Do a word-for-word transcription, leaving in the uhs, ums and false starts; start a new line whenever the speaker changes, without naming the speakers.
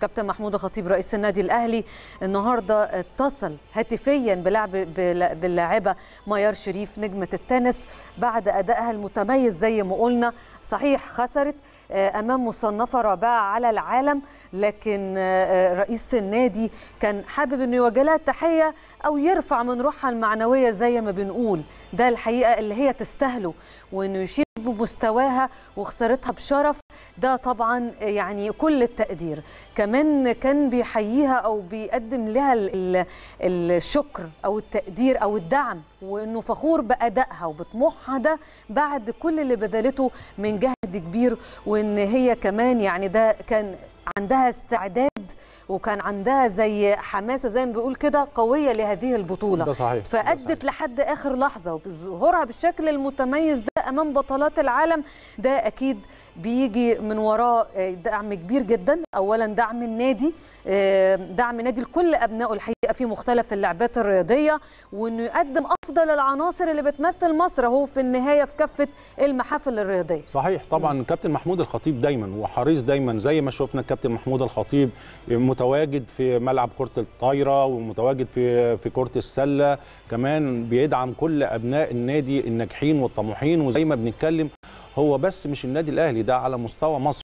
كابتن محمود الخطيب رئيس النادي الأهلي النهارده اتصل هاتفيا بلعب باللاعبة ميار شريف نجمة التنس بعد أدائها المتميز زي ما قلنا. صحيح خسرت أمام مصنفة رابعة على العالم، لكن رئيس النادي كان حابب أنه يوجه لها التحية أو يرفع من روحها المعنوية زي ما بنقول، ده الحقيقة اللي هي تستاهله، وأنه يشير بمستواها وخسارتها بشرف، ده طبعا يعني كل التقدير. كمان كان بيحييها أو بيقدم لها الشكر أو التقدير أو الدعم، وأنه فخور بأدائها وبطموحها ده بعد كل اللي بذلته من جهد كبير، وان هي كمان يعني ده كان عندها استعداد وكان عندها زي حماسه زي ما بيقول كده قويه لهذه البطوله.
ده صحيح.
فادت لحد اخر لحظه، وظهورها بالشكل المتميز ده امام بطلات العالم ده اكيد بيجي من وراه دعم كبير جدا. اولا دعم النادي، دعم نادي لكل ابنائه الحقيقه في مختلف اللعبات الرياضيه، وانه يقدم افضل العناصر اللي بتمثل مصر اهو في النهايه في كافه المحافل الرياضيه.
صحيح طبعا. م. كابتن محمود الخطيب دايما وحريص دايما زي ما شفنا كابتن محمود الخطيب متواجد في ملعب كره الطايره ومتواجد في في كره السله، كمان بيدعم كل ابناء النادي الناجحين والطموحين، وزي ما بنتكلم هو بس مش النادي الاهلي، ده على مستوى مصر.